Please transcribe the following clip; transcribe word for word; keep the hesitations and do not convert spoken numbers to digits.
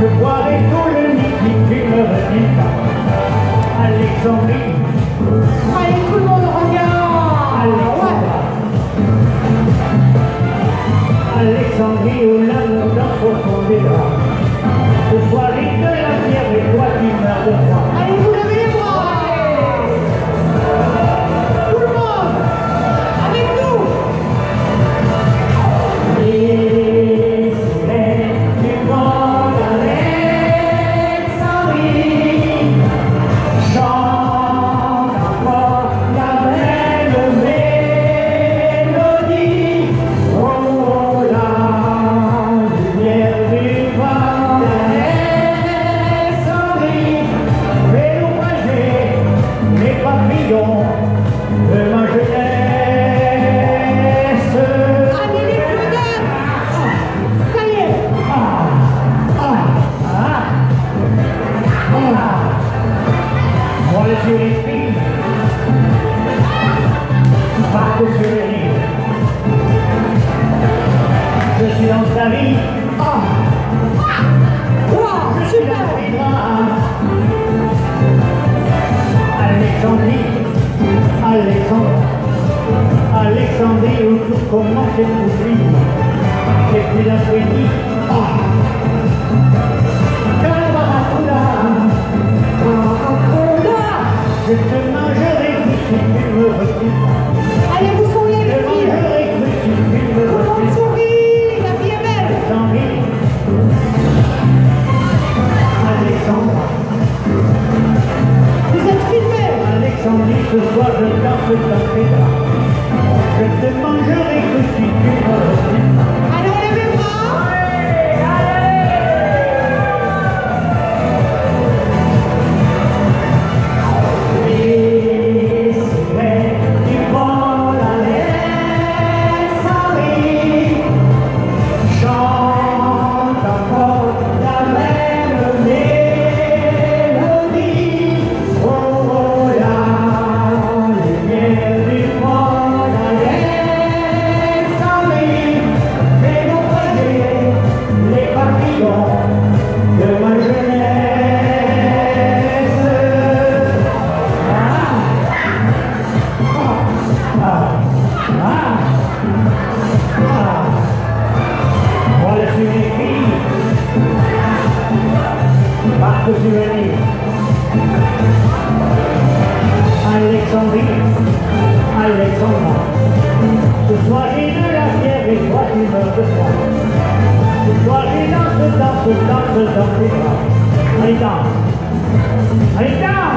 je boirai tout le nid qui ne me redit pas. Alexandrie. Allez, tout le monde regarde. Alexandra. Alexandrie où l'amour danse au fond des draps. Ce soir, il de la pierre et toi qui meurs de froid. Allez, vous levez les bras. Tout le monde, avec nous. Et c'est du grand Alexandrie, chante encore la belle mélodie. Oh, la lumière du grand Alexandrie, fais outrager les papillons de ma jeunesse. Allez, les fleurs. Ça y est. Moi le sur les filles, partout sur les livres. Je suis dans ta vie, Wow, je suis la super. vie Alexandrie, Alexandre, Alexandrie où tout commence et tout finit. Et puis l'après-midi, Calvarakula, je te mangerai plus si tu me refuses. Allez, vous souriez, Je les filles. mangerai plus si tu me Tout le monde refuses. sourit. La vie est belle. Alexandrie, Alexandre, Vous êtes filmés. Alexandrie, ce soir je danse dans tes draps. Je te mangerai que si tu me refuses. Allez, on lève les bras. Et c'est du grand Alexandrie, chante encore la même mélodie. Oh, la lumière du grand Alexandrie, fait naufrager les papillons de ma jeunesse. Moi le suis les filles, partout souvenir. Alexandrie, Alexandra, ce soir j'ai de la pierre et toi tu meurs de froid. Ce soir j'ai danse, danse, danse dans tes bras. Allez danse, allez danse.